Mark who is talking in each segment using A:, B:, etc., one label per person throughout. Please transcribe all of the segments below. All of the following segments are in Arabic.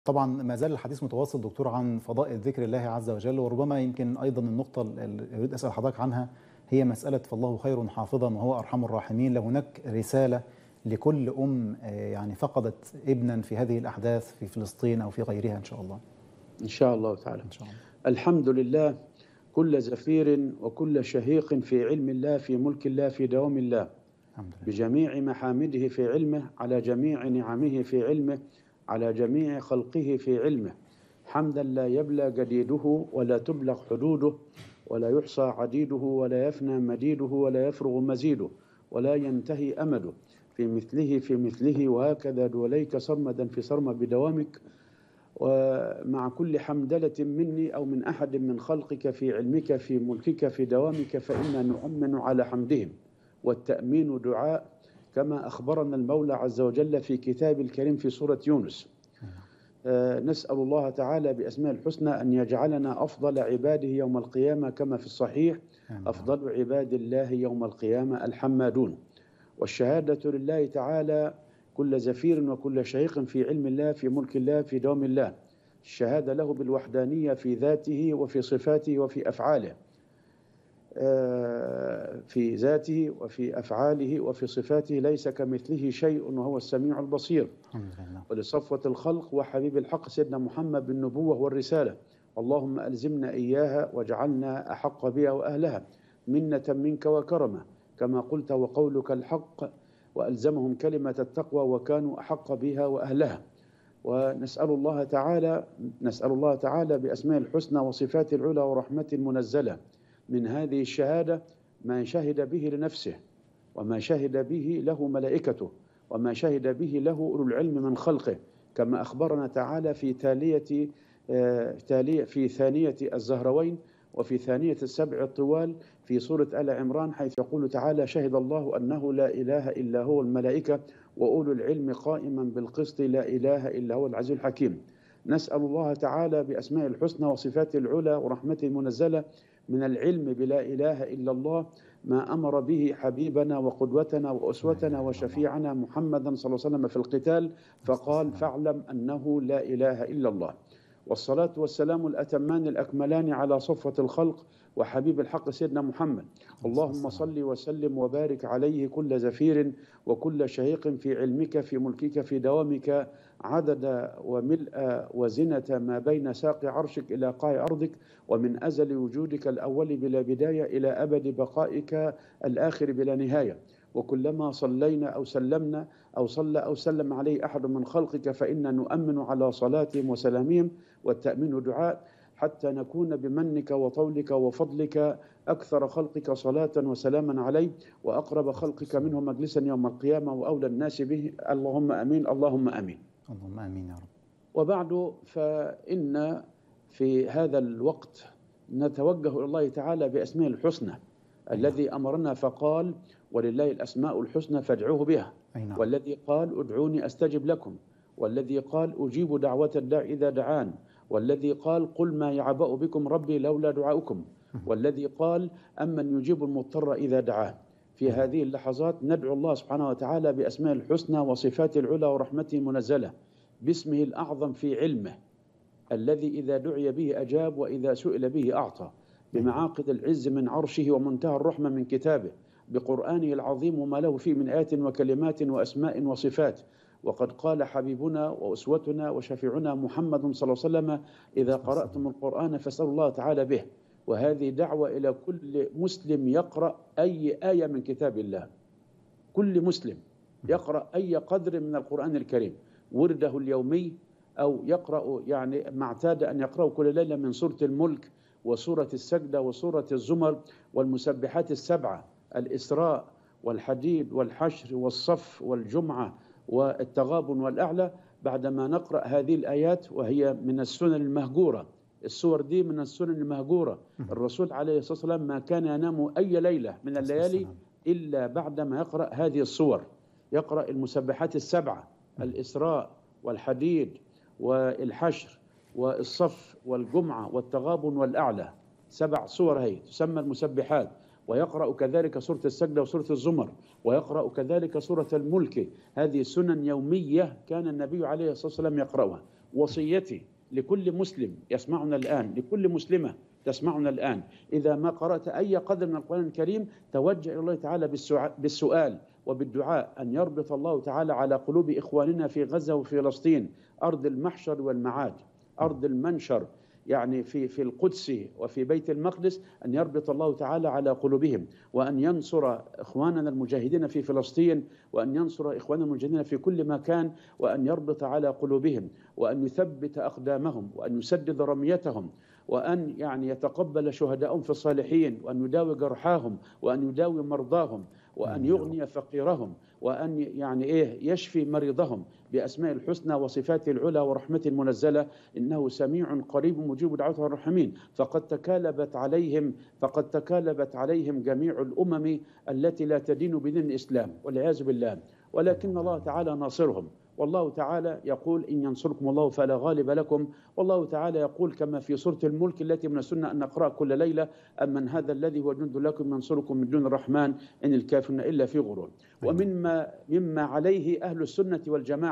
A: طبعا ما زال الحديث متواصل دكتور عن فضائل ذكر الله عز وجل، وربما يمكن أيضا النقطة اللي أريد أسأل حضرتك عنها هي مسألة فالله خير حافظا وهو أرحم الراحمين. لو هناك رسالة لكل يعني فقدت ابنا في هذه الأحداث في فلسطين أو في غيرها إن شاء الله.
B: إن شاء الله تعالى.
A: إن شاء الله.
B: الحمد لله، كل زفير وكل شهيق في علم الله، في ملك الله، في دوام الله،
A: الحمد لله.
B: بجميع محامده في علمه، على جميع نعمه في علمه، على جميع خلقه في علمه، حمدا لا يبلى جديده ولا تبلغ حدوده ولا يحصى عديده ولا يفنى مديده ولا يفرغ مزيده ولا ينتهي أمده، في مثله في مثله، وهكذا دوليك صرمدا في صرم بدوامك. ومع كل حمدلة مني أو من أحد من خلقك في علمك في ملكك في دوامك، فإنا نؤمن على حمدهم، والتأمين دعاء، كما أخبرنا المولى عز وجل في كتاب الكريم في سورة يونس. نسأل الله تعالى بأسماء الحسنى أن يجعلنا أفضل عباده يوم القيامة، كما في الصحيح: أفضل عباد الله يوم القيامة الحمادون. والشهادة لله تعالى كل زفير وكل شهيق في علم الله، في ملك الله، في دوام الله. الشهادة له بالوحدانية في ذاته وفي صفاته وفي أفعاله، في ذاته وفي أفعاله وفي صفاته، ليس كمثله شيء وهو السميع البصير. ولصفوة الخلق وحبيب الحق سيدنا محمد بالنبوة والرسالة، اللهم ألزمنا إياها واجعلنا أحق بها وأهلها، منة منك وكرمة، كما قلت وقولك الحق، وألزمهم كلمة التقوى وكانوا أحق بها وأهلها. ونسأل الله تعالى بأسماء الحسنى وصفات العلى ورحمة المنزلة من هذه الشهادة ما شهد به لنفسه، وما شهد به له ملائكته، وما شهد به له أولو العلم من خلقه، كما أخبرنا تعالى في ثانية الزهروين وفي ثانية السبع الطوال في سورة آل عمران، حيث يقول تعالى: شهد الله أنه لا إله إلا هو الملائكة وأولو العلم قائما بالقسط لا إله إلا هو العزيز الحكيم. نسأل الله تعالى بأسماء الحسنى وصفات العلى ورحمته المنزلة من العلم بلا إله إلا الله ما أمر به حبيبنا وقدوتنا وأسوتنا وشفيعنا محمدا صلى الله عليه وسلم في القتال، فقال: فاعلم أنه لا إله إلا الله. والصلاة والسلام الأتمان الأكملان على صفوة الخلق وحبيب الحق سيدنا محمد، اللهم صل وسلم وبارك عليه، كل زفير وكل شهيق في علمك في ملكك في دوامك، عدد وملء وزنة ما بين ساق عرشك إلى قاع أرضك، ومن أزل وجودك الأول بلا بداية إلى أبد بقائك الآخر بلا نهاية. وكلما صلينا أو سلمنا أو صلى أو سلم عليه أحد من خلقك فإنا نؤمن على صلاتهم وسلامهم، والتأمين دعاء، حتى نكون بمنك وطولك وفضلك أكثر خلقك صلاة وسلاما عليه، وأقرب خلقك منه مجلسا يوم القيامة، وأولى الناس به. اللهم أمين، اللهم أمين.
A: اللهم آمين يا رب.
B: وبعد، فإن في هذا الوقت نتوجه إلى الله تعالى بأسماء الحسنى الذي أمرنا فقال: ولله الأسماء الحسنى فادعوه بها. والذي قال: ادعوني أستجب لكم. والذي قال: أجيب دعوة الداع إذا دعان. والذي قال: قل ما يعبأ بكم ربي لولا دعاؤكم. والذي قال: أمن يجيب المضطر إذا دعاه. في هذه اللحظات ندعو الله سبحانه وتعالى بأسماء الحسنى وصفات العلى ورحمته المنزلة، باسمه الأعظم في علمه الذي إذا دعي به أجاب وإذا سئل به أعطى، بمعاقد العز من عرشه ومنتهى الرحمة من كتابه، بقرآنه العظيم وما له فيه من آيات وكلمات وأسماء وصفات. وقد قال حبيبنا وأسوتنا وشفيعنا محمد صلى الله عليه وسلم: إذا قرأتم القرآن فاسألوا الله تعالى به. وهذه دعوة إلى كل مسلم يقرأ أي آية من كتاب الله، كل مسلم يقرأ أي قدر من القرآن الكريم، ورده اليومي، أو يقرأ يعني ما اعتاد أن يقرأ كل ليلة من سورة الملك وسورة السجدة وسورة الزمر والمسبحات السبعة: الإسراء والحديد والحشر والصف والجمعة والتغابن والأعلى. بعدما نقرأ هذه الآيات، وهي من السنن المهجورة، السور دي من السنن المهجورة. الرسول عليه الصلاة والسلام ما كان ينام أي ليلة من الليالي إلا بعدما يقرأ هذه السور، يقرأ المسبحات السبعة: الإسراء والحديد والحشر والصف والجمعة والتغابن والأعلى، 7 سور هي تسمى المسبحات. ويقرأ كذلك سورة السجدة وسورة الزمر، ويقرأ كذلك سورة الملك. هذه سنن يومية كان النبي عليه الصلاة والسلام يقرأها. وصيتي لكل مسلم يسمعنا الآن، لكل مسلمة تسمعنا الآن، إذا ما قرأت أي قدر من القرآن الكريم توجه إلى الله تعالى بالسؤال وبالدعاء أن يربط الله تعالى على قلوب إخواننا في غزة وفي فلسطين، أرض المحشر والمعاد، أرض المنشر، يعني في القدس وفي بيت المقدس، أن يربط الله تعالى على قلوبهم، وأن ينصر إخواننا المجاهدين في فلسطين، وأن ينصر إخواننا المجاهدين في كل مكان، وأن يربط على قلوبهم، وأن يثبت أقدامهم، وأن يسدد رميتهم، وأن يعني يتقبل شهداءهم في الصالحين، وأن يداوي جرحاهم، وأن يداوي مرضاهم، وأن يغني فقيرهم، وأن يعني يشفي مريضهم بأسماء الحسنى وصفاته العلى ورحمته المنزلة، إنه سميع قريب مجيب دعوة الرحمين. فقد تكالبت عليهم جميع الأمم التي لا تدين بدين الإسلام والعياذ بالله، ولكن الله تعالى ناصرهم. والله تعالى يقول إن ينصركم الله فلا غالب لكم، والله تعالى يقول كما في سورة الملك التي من السنة أن نقرأ كل ليلة: أمن هذا الذي هو جند لكم ينصركم من دون الرحمن إن الكافرون إلا في غرور. ومما عليه أهل السنة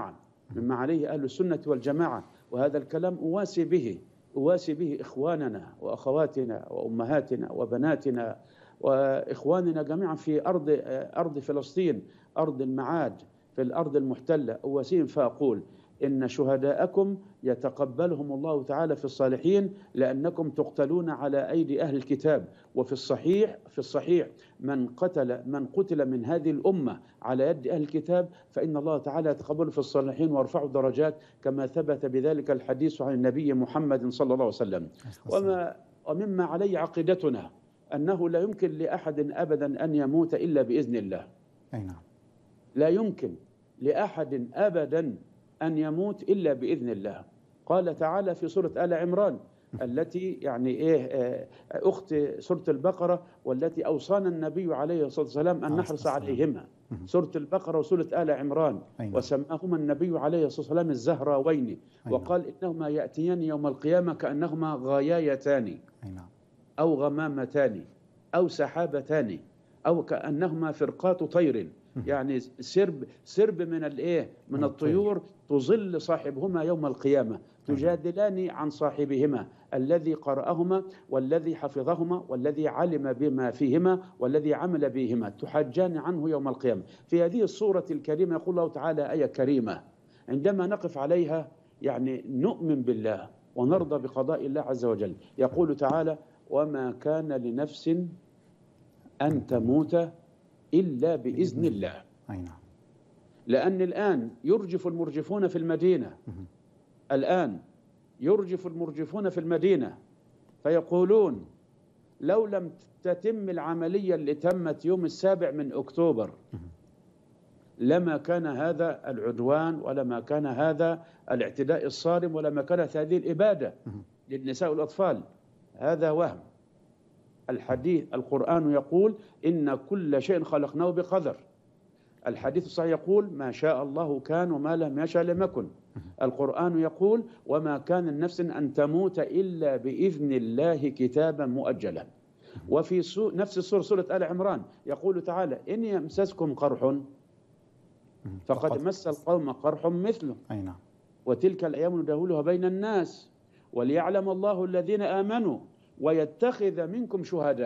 B: والجماعة، وهذا الكلام أواسي به إخواننا وأخواتنا وأمهاتنا وبناتنا وإخواننا جميعا في أرض فلسطين، أرض المعاد، في الأرض المحتلة، أواسيهم فأقول إن شهداءكم يتقبلهم الله تعالى في الصالحين، لأنكم تقتلون على أيدي أهل الكتاب. وفي الصحيح من قتل من هذه الأمة على يد أهل الكتاب فإن الله تعالى يتقبله في الصالحين ويرفع درجات، كما ثبت بذلك الحديث عن النبي محمد صلى الله عليه وسلم. ومما عليه عقيدتنا أنه لا يمكن لأحد أبدا أن يموت إلا بإذن الله.
A: أي نعم.
B: لا يمكن لأحد أبدا أن يموت إلا بإذن الله. قال تعالى في سورة آل عمران التي يعني أخت سورة البقرة، والتي أوصانا النبي عليه الصلاة والسلام أن نحرص عليهما، سورة البقرة وسورة آل عمران، وسماهما النبي عليه الصلاة والسلام الزهراوين، وقال إنهما يأتيان يوم القيامة كأنهما غايتان أو غمامتان أو سحابتان أو كأنهما فرقات طير، يعني سرب من الطيور تظل صاحبهما يوم القيامة، تجادلان عن صاحبهما الذي قرأهما والذي حفظهما والذي علم بما فيهما والذي عمل بهما، تحجان عنه يوم القيامة. في هذه الصورة الكريمة يقول الله تعالى آية كريمة عندما نقف عليها يعني نؤمن بالله ونرضى بقضاء الله عز وجل. يقول تعالى: وما كان لنفس أن تموت إلا بإذن الله. لأن الآن يرجف المرجفون في المدينة، فيقولون لو لم تتم العملية اللي تمت يوم 7 من أكتوبر لما كان هذا العدوان، ولما كان هذا الاعتداء الصارم، ولما كانت هذه الإبادة للنساء والأطفال. هذا وهم. القرآن يقول إن كل شيء خلقناه بقدر. الحديث الصحيح يقول ما شاء الله كان وما لم يشاء لم يكن. القرآن يقول وما كان النفس أن تموت إلا بإذن الله كتابا مؤجلا. وفي نفس السورة، سورة آل عمران، يقول تعالى إن يمسسكم قرح فقد مس القوم قرح مثله وتلك الأيام نداولها بين الناس وليعلم الله الذين آمنوا ويتخذ منكم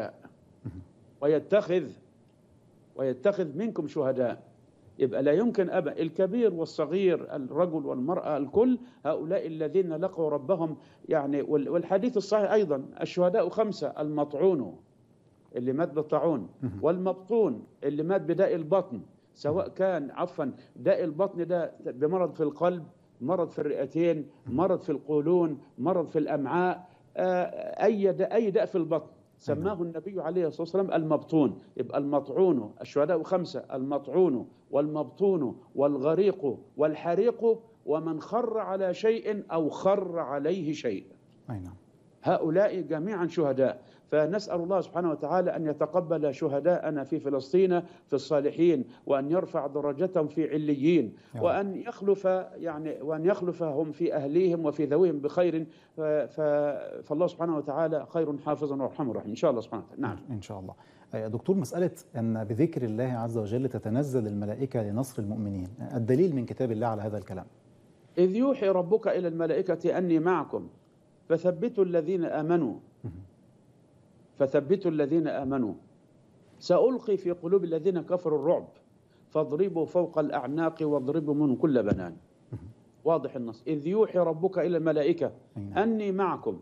B: شهداء. يبقى لا يمكن أبدا الكبير والصغير، الرجل والمرأة، الكل هؤلاء الذين لقوا ربهم يعني. والحديث الصحيح أيضا الشهداء 5: المطعون اللي مات بالطاعون، والمبطون اللي مات بداء البطن، سواء كان داء البطن ده بمرض في القلب، مرض في الرئتين، مرض في القولون، مرض في الأمعاء، أي داء في البطن سماه النبي عليه الصلاة والسلام المبطون. يبقى المطعون، الشهداء 5: المطعون والمبطون والغريق والحريق ومن خر على شيء أو خر عليه شيء. هؤلاء جميعا شهداء. فنسأل الله سبحانه وتعالى أن يتقبل شهداءنا في فلسطين في الصالحين، وأن يرفع درجتهم في عليين، وأن يخلفهم في أهليهم وفي ذويهم بخير. فالله سبحانه وتعالى خير حافظا وارحم الراحمين إن شاء الله سبحانه وتعالى. نعم
A: إن شاء الله. دكتور، مسألة أن بذكر الله عز وجل تتنزل الملائكة لنصر المؤمنين، الدليل من كتاب الله على هذا الكلام؟
B: إذ يوحي ربك إلى الملائكة أني معكم فثبتوا الذين آمنوا فثبتوا الذين آمنوا سألقي في قلوب الذين كفروا الرعب فاضربوا فوق الأعناق واضربوا منهم كل بنان. واضح النص. إذ يوحي ربك إلى الملائكة أني معكم،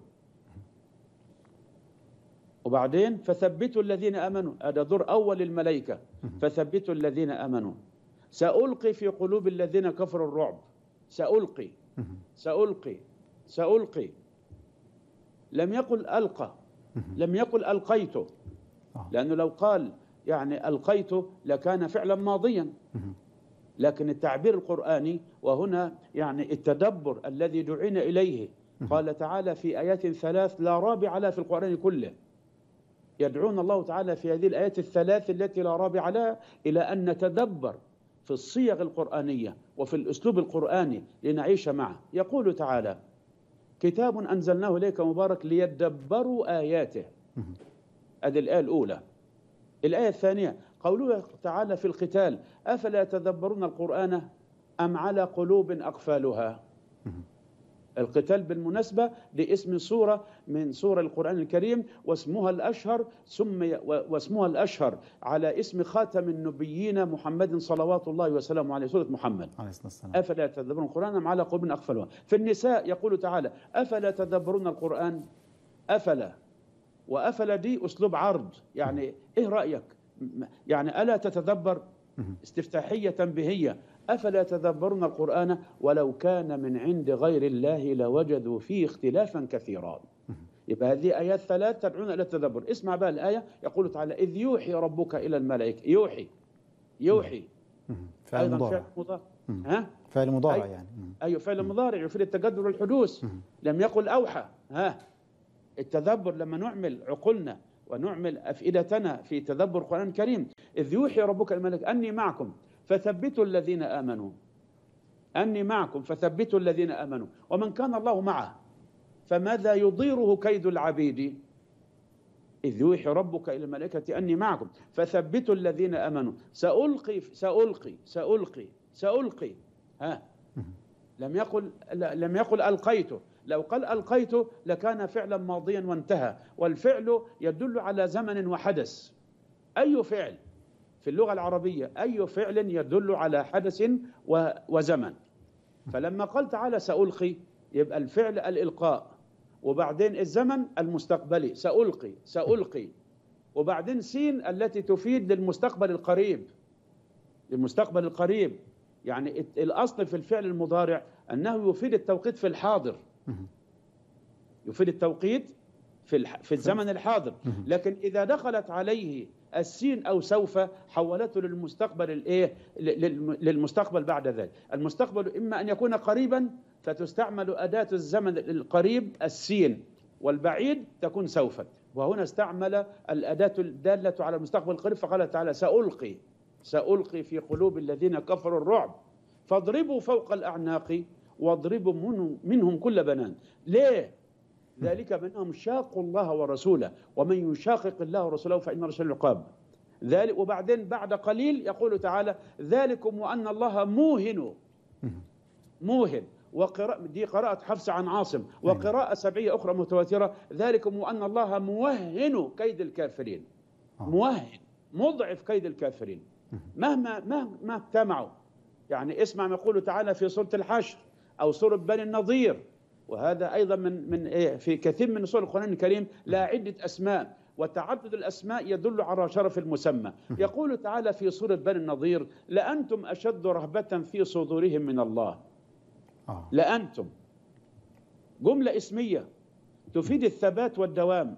B: وبعدين فثبتوا الذين آمنوا، هذا دور أول الملائكة، فثبتوا الذين آمنوا. سألقي في قلوب الذين كفروا الرعب، سألقي سألقي سألقي، لم يقل ألقى، لم يقل ألقيته، لأنه لو قال يعني ألقيته لكان فعلا ماضيا، لكن التعبير القرآني وهنا يعني التدبر الذي دعينا إليه. قال تعالى في آيات 3 لا رابع لها في القرآن كله، يدعون الله تعالى في هذه الآيات الثلاث التي لا رابع لها إلى أن نتدبر في الصيغ القرآنية وفي الأسلوب القرآني لنعيش معه. يقول تعالى كتاب أنزلناه إليك مبارك ليدبروا آياته، هذه الآية الأولى. الآية الثانية قوله تعالى في القتال أفلا يتدبرون القرآن أم على قلوب أقفالها. القتال بالمناسبة لاسم سورة من سورة القرآن الكريم، واسمها الأشهر على اسم خاتم النبيين محمد صلوات الله وسلامه عليه، سورة محمد. أفلا يتدبرون القرآن أم على قلوب أقفالها. في النساء يقول تعالى أفلا يتدبرون القرآن، أفلا، وأفلا دي أسلوب عرض، يعني إيه رأيك؟ يعني ألا تتدبر، استفتاحية تنبيهية. أفلا يتدبرون القرآن ولو كان من عند غير الله لوجدوا فيه اختلافا كثيرا. يبقى هذه آيات 3 تدعون إلى التدبر. اسمع بقى الآية، يقول تعالى إذ يوحي ربك إلى الملائكة، يوحي
A: فعل مضارع.
B: ها؟
A: فعل مضارع يعني.
B: أيوه فعل مضارع يفيد التجدد والحدوث. لم يقل أوحى. التدبر لما نعمل عقولنا ونعمل أفئدتنا في تدبر القرآن الكريم. إذ يوحي ربك الملائكة أني معكم فثبتوا الذين آمنوا، أني معكم فثبتوا الذين آمنوا، ومن كان الله معه فماذا يضيره كيد العبيد. إذ يوحي ربك إلى الملائكة أني معكم فثبتوا الذين آمنوا سألقي سألقي سألقي سألقي. لم يقل ألقيته. لو قال ألقيته لكان فعلا ماضيا وانتهى، والفعل يدل على زمن وحدث. أي فعل في اللغة العربية أي فعل يدل على حدث وزمن. فلما قال تعالى سألقي يبقى الفعل الإلقاء، وبعدين الزمن المستقبلي سألقي سألقي، وبعدين سين التي تفيد للمستقبل القريب، للمستقبل القريب. يعني الأصل في الفعل المضارع أنه يفيد التوقيت في الحاضر، يفيد التوقيت في الزمن الحاضر. لكن إذا دخلت عليه السين أو سوف حولته للمستقبل للمستقبل بعد ذلك. المستقبل إما أن يكون قريبا فتستعمل أداة الزمن القريب السين، والبعيد تكون سوف. وهنا استعمل الأداة الدالة على المستقبل القريب، فقال تعالى سألقي في قلوب الذين كفروا الرعب فاضربوا فوق الأعناق واضربوا منهم كل بنان. ليه؟ ذلك بأنهم شاقوا الله ورسوله، ومن يشاقق الله ورسوله فإن رسول العقاب. ذلك. وبعدين بعد قليل يقول تعالى ذلكم وأن الله موهن. دي قراءة حفص عن عاصم، وقراءة سبعية أخرى متواترة ذلكم وأن الله موهن كيد الكافرين. موهن، مضعف كيد الكافرين مهما اجتمعوا. يعني اسمع ما يقول تعالى في سورة الحشر أو سورة بني النضير، وهذا أيضا من في كثير من سور القرآن الكريم لا عدة أسماء، وتعدد الأسماء يدل على شرف المسمى. يقول تعالى في سورة بني النضير لأنتم أشد رهبة في صدورهم من الله. لأنتم جملة اسمية تفيد الثبات والدوام.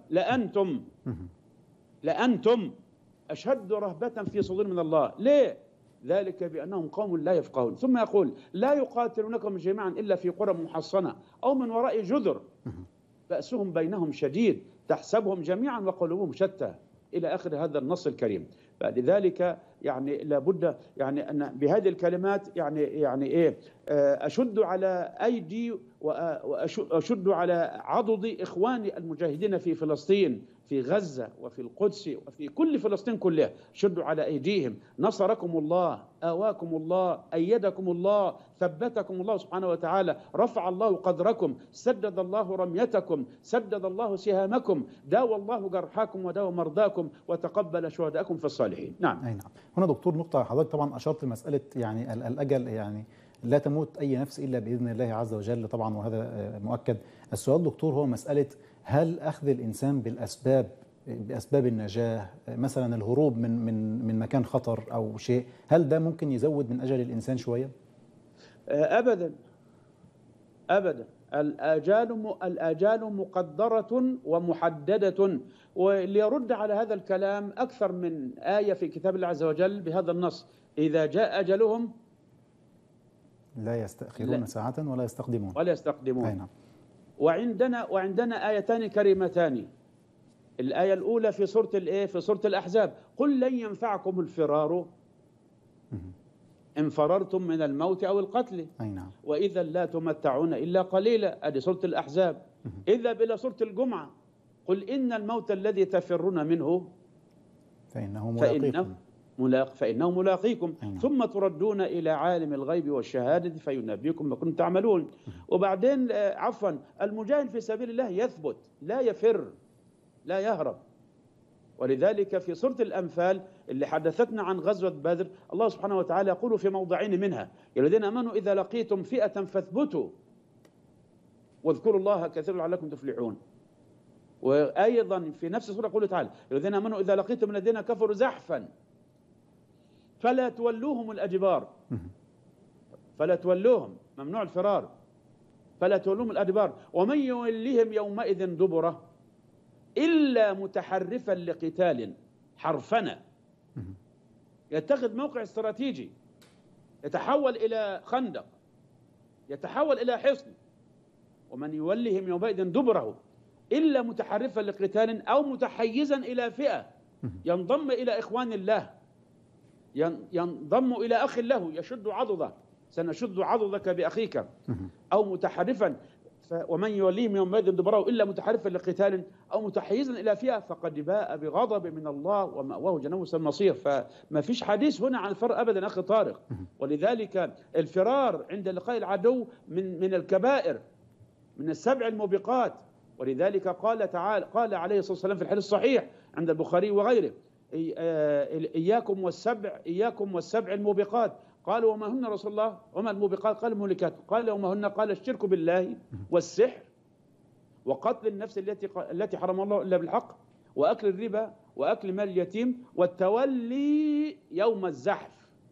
B: لأنتم أشد رهبة في صدورهم من الله. ليه؟ ذلك بأنهم قوم لا يفقهون. ثم يقول لا يقاتلونكم جميعا إلا في قرى محصنة أو من وراء جدر بأسهم بينهم شديد تحسبهم جميعا وقلوبهم شتى، إلى آخر هذا النص الكريم. فلذلك يعني لابد يعني أن بهذه الكلمات يعني إيه أشد على أيدي وأشد على عضد إخواني المجاهدين في فلسطين، في غزة وفي القدس وفي كل فلسطين كلها، شدوا على أيديهم. نصركم الله، آواكم الله، أيدكم الله، ثبتكم الله سبحانه وتعالى، رفع الله قدركم، سدد الله رميتكم، سدد الله سهامكم، داوى الله جرحاكم وداوى مرضاكم، وتقبل شهداءكم في الصالحين. نعم.
A: أي نعم. هنا دكتور نقطة حضرتك طبعا أشرت لمسألة يعني الأجل، يعني لا تموت أي نفس إلا بإذن الله عز وجل طبعا، وهذا مؤكد. السؤال دكتور هو مسألة هل أخذ الإنسان بأسباب النجاة، مثلا الهروب من مكان خطر أو شيء، هل ده ممكن يزود من أجل الإنسان شوية؟
B: أبدا أبدا. الآجال مقدرة ومحددة. واللي يرد على هذا الكلام أكثر من آية في كتاب الله عز وجل بهذا النص: إذا جاء أجلهم
A: لا يستأخرون ساعة ولا يستقدمون.
B: ولا يستقدمون.
A: أي نعم.
B: وعندنا آيتان كريمتان. الآية الأولى في سورة الأحزاب: قل لن ينفعكم الفرار إن فررتم من الموت أو القتل.
A: أي نعم.
B: وإذا لا تمتعون إلا قليلا. هذه سورة الأحزاب. اذهب إلى سورة الجمعة: قل إن الموت الذي تفرون منه
A: فإنه
B: ملاقيكم ثم تردون إلى عالم الغيب والشهادة فينبئكم بما كنتم تعملون. وبعدين المجاهد في سبيل الله يثبت، لا يفر، لا يهرب. ولذلك في سورة الأنفال اللي حدثتنا عن غزوة بدر، الله سبحانه وتعالى يقول في موضعين منها: يا الذين آمنوا إذا لقيتم فئة فاثبتوا واذكروا الله كثيرا لعلكم تفلحون. وأيضا في نفس السورة يقول تعالى: يا الذين آمنوا إذا لقيتم الذين كفروا زحفا فلا تولوهم الأدبار. فلا تولوهم، ممنوع الفرار، فلا تولوهم الأدبار. ومن يوليهم يومئذ دبره إلا متحرفا لقتال حرفنة، يتخذ موقع استراتيجي، يتحول إلى خندق، يتحول إلى حصن. ومن يوليهم يومئذ دبره إلا متحرفا لقتال أو متحيزا إلى فئة ينضم إلى إخوان الله، ينضم إلى أخ له يشد عضده، سنشد عضدك بأخيك، أو متحرفا. ومن يوليهم يومئذ دبره إلا متحرفا لقتال أو متحيزا إلى فئة فقد باء بغضب من الله ومأواه جهنم المصير. فما فيش حديث هنا عن الفرار أبدا أخي طارق. ولذلك الفرار عند لقاء العدو من الكبائر، من السبع الموبقات. ولذلك قال عليه الصلاة والسلام في الحديث الصحيح عند البخاري وغيره: إياكم والسبع الموبقات. قالوا: وما هن رسول الله؟ وما الموبقات؟ قال: المهلكات. قال: وما هن؟ قال: الشرك بالله والسحر وقتل النفس التي حرم الله إلا بالحق وأكل الربا وأكل مال اليتيم والتولي يوم الزحف.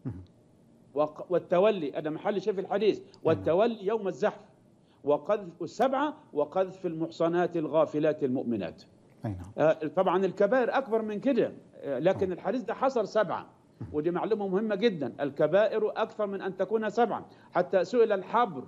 B: والتولي هذا محل شيء في الحديث، والتولي يوم الزحف، وقذف السبعة، وقذف المحصنات الغافلات المؤمنات. طبعا الكبائر أكبر من كده، لكن الحديث ده حصر 7، ودي معلومة مهمة جدا. الكبائر أكثر من أن تكون 7. حتى سئل الحبر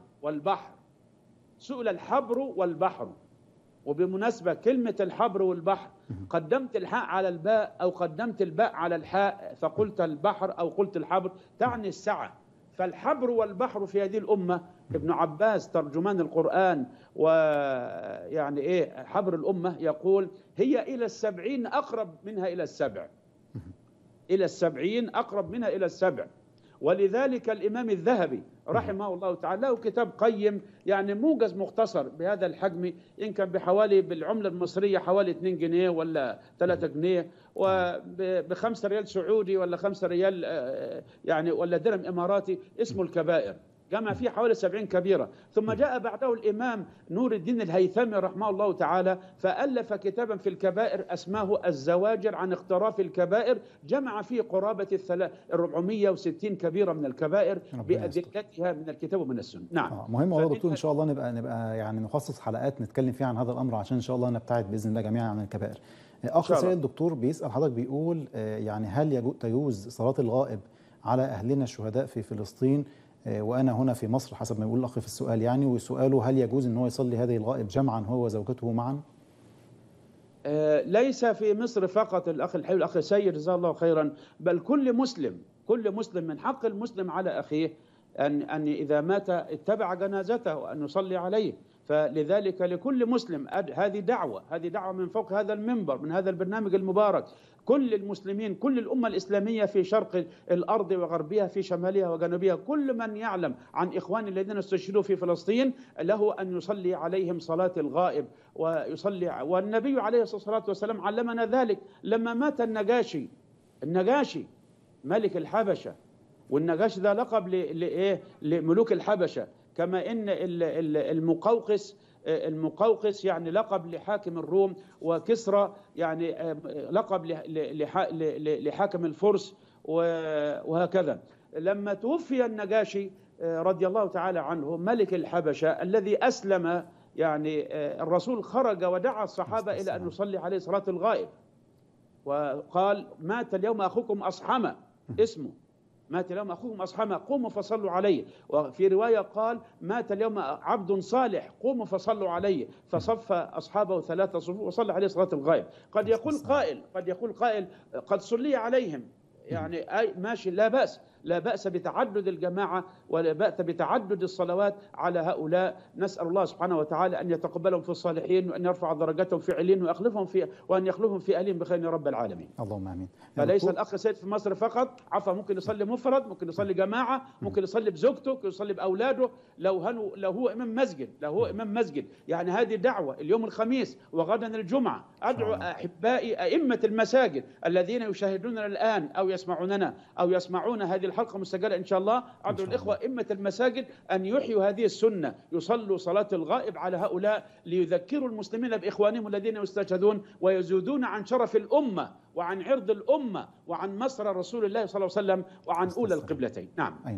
B: والبحر. وبمناسبة كلمة الحبر والبحر، قدمت الحاء على الباء أو قدمت الباء على الحاء فقلت البحر أو قلت الحبر، تعني السعة. فالحبر والبحر في هذه الأمة، ابن عباس ترجمان القرآن ويعني حبر الأمة يقول: هي إلى 70 أقرب منها إلى 7. إلى 70 أقرب منها إلى 7. ولذلك الإمام الذهبي رحمه الله تعالى له كتاب قيم، يعني موجز مختصر بهذا الحجم، يمكن بحوالي بالعملة المصرية حوالي 2 جنيه ولا 3 جنيه، وب5 ريال سعودي ولا 5 ريال يعني ولا درهم إماراتي، اسمه الكبائر. جمع فيه حوالي 70 كبيرة. ثم جاء بعده الإمام نور الدين الهيثمي رحمه الله تعالى فألف كتابا في الكبائر اسمه الزواجر عن اقتراف الكبائر، جمع فيه قرابة 460 كبيرة من الكبائر بأدلتها من الكتاب ومن السنة. نعم.
A: مهم والله دكتور، إن شاء الله نبقى يعني نخصص حلقات نتكلم فيها عن هذا الأمر، عشان إن شاء الله نبتعد بإذن الله جميعا عن الكبائر. أخ سيد دكتور بيسأل حضرتك بيقول يعني هل تجوز صلاة الغائب على أهلنا الشهداء في فلسطين وأنا هنا في مصر، حسب ما يقول الأخ في السؤال يعني، وسؤاله: هل يجوز أن هو يصلي هذه الغائب جمعا هو وزوجته معا؟
B: ليس في مصر فقط الأخ الحي الأخ سيد جزاه الله خيرا، بل كل مسلم من حق المسلم على أخيه أن إذا مات اتبع جنازته وأن يصلي عليه. فلذلك لكل مسلم هذه دعوة من فوق هذا المنبر، من هذا البرنامج المبارك. كل المسلمين، كل الأمة الإسلامية في شرق الأرض وغربها، في شمالها وجنوبها، كل من يعلم عن إخواني الذين استشهدوا في فلسطين له أن يصلي عليهم صلاة الغائب ويصلي. والنبي عليه الصلاة والسلام علمنا ذلك لما مات النجاشي ملك الحبشة، والنجاشي ده لقب لملوك الحبشة، كما إن المقوقس يعني لقب لحاكم الروم، وكسرى يعني لقب لحاكم الفرس، وهكذا. لما توفي النجاشي رضي الله تعالى عنه ملك الحبشة الذي أسلم، يعني الرسول خرج ودعا الصحابة إلى أن يصلي عليه صلاة الغائب، وقال: مات اليوم أخوكم أصحمة، اسمه مات اليوم أخوكم أصحمة، قوموا فصلوا عليه. وفي رواية قال: مات اليوم عبد صالح، قوموا فصلوا عليه. فصف أصحابه 3 صفوف وصلى عليه صلاة الغائب. قد يقول قائل قد صلي عليهم، يعني أي ماشي، لا بأس بتعدد الجماعة، ولا بأس بتعدد الصلوات على هؤلاء. نسأل الله سبحانه وتعالى أن يتقبلهم في الصالحين، وأن يرفع درجاتهم في علين، وأن يخلفهم في أهلهم بخير يا رب العالمين.
A: اللهم آمين.
B: فليس الأخ سيد في مصر فقط، ممكن يصلي مفرد، ممكن يصلي جماعة، ممكن يصلي بزوجته، ممكن يصلي بأولاده، لو هو إمام مسجد. يعني هذه دعوة اليوم الخميس وغدا الجمعة. أدعو أحبائي أئمة المساجد الذين يشاهدوننا الآن أو يسمعوننا أو يسمعون هذه الحلقة مسجلة إن شاء الله، أدعو الإخوة أئمة المساجد أن يحيوا هذه السنة، يصلوا صلاة الغائب على هؤلاء، ليذكروا المسلمين بإخوانهم الذين يستشهدون، ويزودون عن شرف الأمة وعن عرض الأمة وعن مسرى رسول الله صلى الله عليه وسلم وعن أولى القبلتين. نعم.